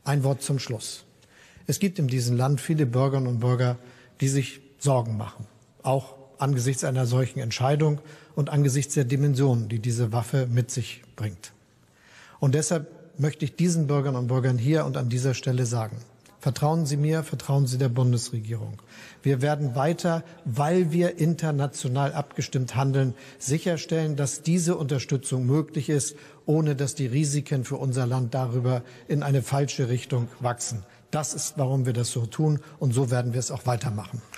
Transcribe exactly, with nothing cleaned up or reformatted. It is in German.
Ein Wort zum Schluss. Es gibt in diesem Land viele Bürgerinnen und Bürger, die sich Sorgen machen, auch angesichts einer solchen Entscheidung und angesichts der Dimensionen, die diese Waffe mit sich bringt. Und deshalb möchte ich diesen Bürgerinnen und Bürgern hier und an dieser Stelle sagen: Vertrauen Sie mir, vertrauen Sie der Bundesregierung. Wir werden weiter, weil wir international abgestimmt handeln, sicherstellen, dass diese Unterstützung möglich ist, ohne dass die Risiken für unser Land darüber in eine falsche Richtung wachsen. Das ist, warum wir das so tun, und so werden wir es auch weitermachen.